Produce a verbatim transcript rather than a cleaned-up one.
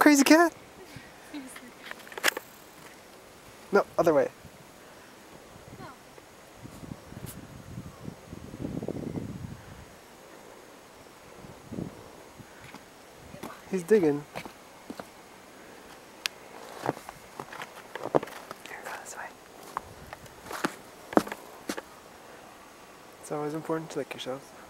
crazy cat? No, other way. No. He's digging. Here, go this way. It's always important to lick yourself.